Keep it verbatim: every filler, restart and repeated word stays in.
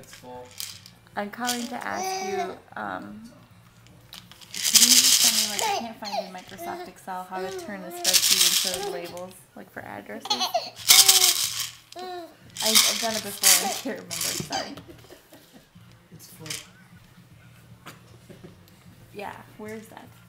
It's full. I'm calling to ask you, um, can you just tell me, like, I can't find in Microsoft Excel how to turn the spreadsheet into labels, like for addresses. I, I've done it before, I can't remember, sorry. It's full. Yeah, where's that?